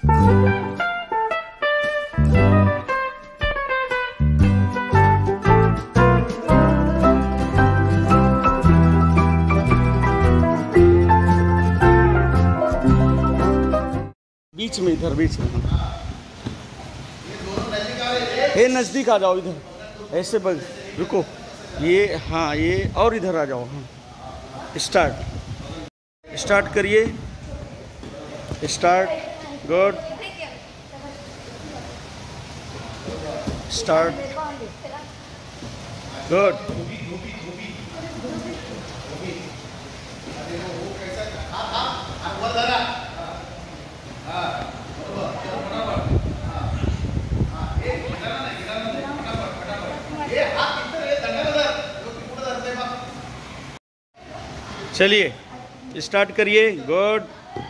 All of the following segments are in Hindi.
बीच में, इधर बीच में। ये नज़दीक आ जाओ इधर, ऐसे बस रुको। ये हाँ, ये और इधर आ जाओ। हाँ, स्टार्ट करिए। Start, good. Start, good. चलिए स्टार्ट करिए, गुड।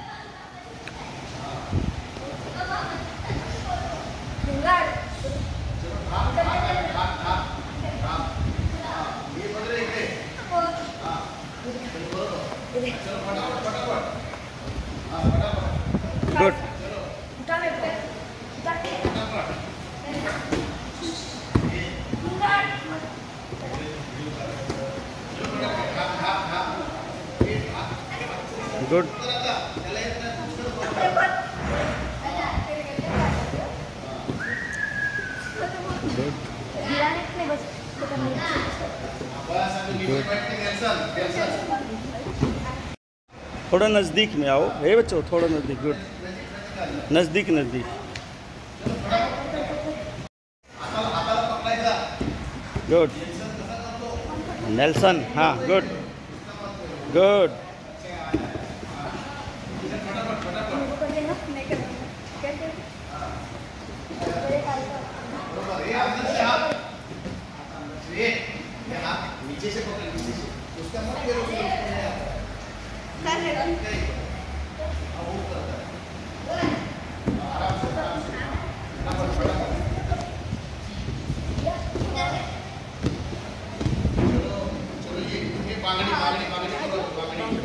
गुड, गुड, थोड़ा नज़दीक में आओ। हे बच्चों, थोड़ा नज़दीक, गुड। नज़दीक नज़दीक, गुड। नेल्सन, हाँ, गुड गुड। नीचे से पकड़, नीचे से उसका मत करो, चलो ये बांगड़ी बांगड़ी बांगड़ी करो, बांगड़ी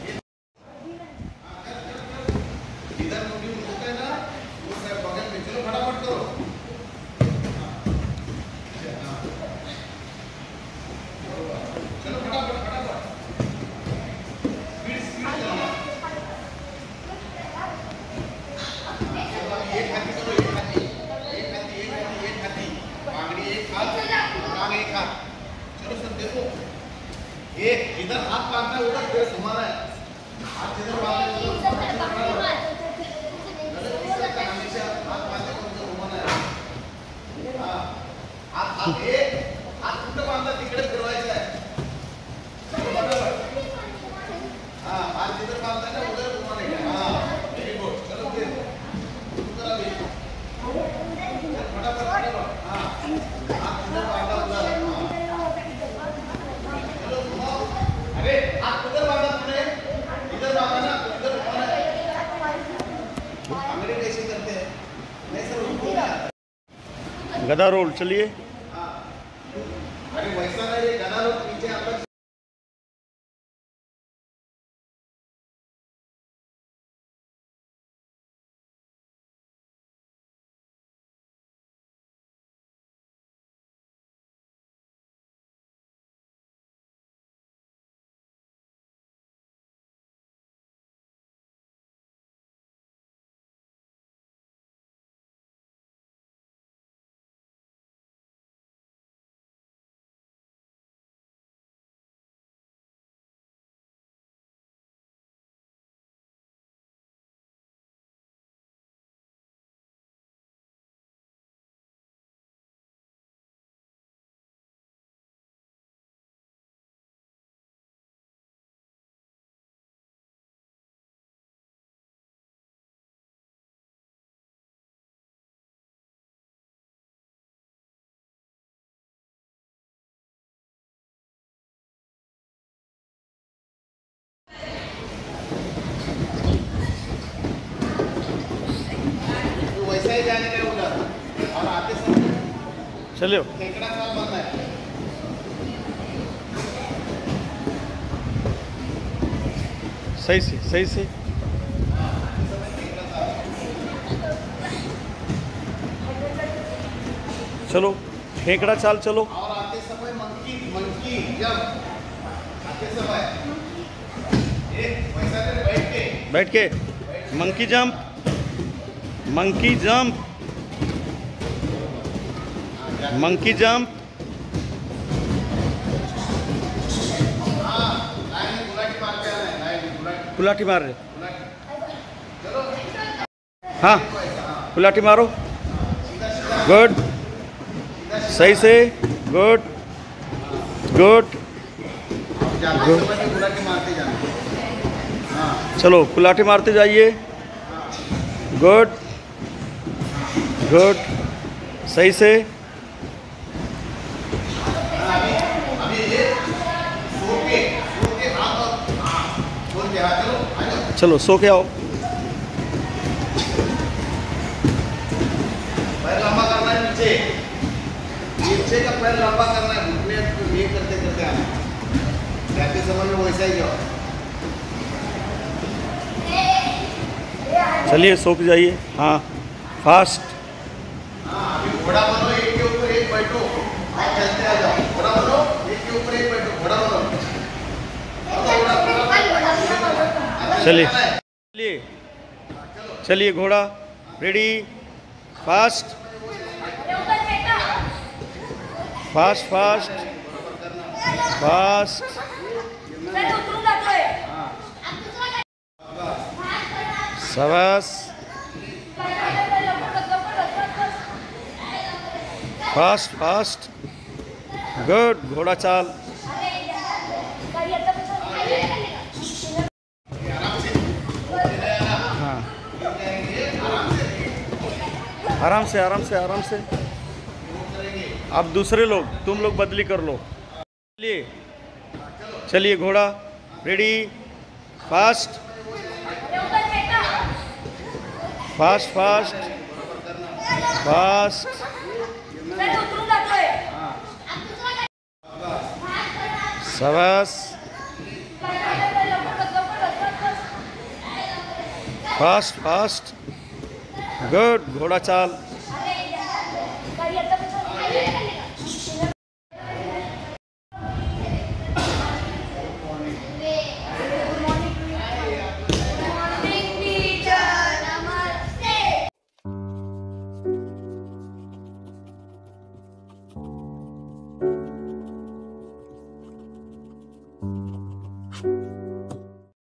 इधर मुड़ी होता है ना, वो सब बगल में। चलो फटाफट करो। चलो फटाफट फटाफट, स्पीड स्पीड चलना। एक हाथी करो, एक हाथी, एक हाथी, एक हाथी, एक हाथी। बांगड़ी एक हाथ, टांग एक हाथ। चलो सब देखो, ये इधर हाथ बांधना है, उधर फिर घुमाना है। हाथ इधर बांधना है, उधर हमेशा हाथ बांधे को उधर घुमाना है। हाँ, हाथ हाथ एक हाथ कुठं बांधला तिकडे फिरवायचं आहे। हाँ, हाथ इधर बांधना है, उधर घुमाना है। हाँ, वेरी गुड। चलो फिर फटाफट फटाफट। हाँ, हाथ इधर बांधा उधर। चलो घुमाओ। अरे हाथ उधर बांधा तुमने, इधर बांधा ना, इधर घुमाना है। अंग्रेज कैसे करते हैं, नहीं सर, उनको नहीं आता। गदा रोल, चलिए। हाँ, अरे वैसा नहीं, ये गदा रोल पीछे आप वैसा ही जाने का उधर, और आते समय चलो खेकड़ा साफ बनना है। सही से, सही से। चलो फेंकड़ा चाल चलो। और आते समय मंकी मंकी जब आते समय वैसा बैठ के monkey jump, monkey jump, monkey jump. गुलाटी मार रहे, हाँ गुलाटी मारो। गुड, सही से, गुड गुड गुड। चलो गुलाटी मारते जाइए। गुड गुड, सही से। चलो सो के आओ। पैर लंबा करना है, नीचे नीचे का पैर लंबा करना है, घुटने ये करते करते आना। जाते समय में वैसा ही जाओ। चलिए सो के जाइए। हाँ फास्ट। हाँ अभी घोड़ा बनो, एक के ऊपर एक बैठो, आप चलते आ जाओ। घोड़ा बनो, एक के ऊपर एक बैठो, घोड़ा बनो। चलिए चलिए चलिए, घोड़ा ready, fast fast fast fast. शाबाश, फास्ट फास्ट, गुड। घोड़ा चाल। हाँ आराम से आराम से आराम से। अब दूसरे लोग, तुम लोग बदली कर लो। चलिए चलिए, घोड़ा ready, fast fast fast fast. शाबाश, फास्ट फास्ट, गुड। घोड़ा चाल।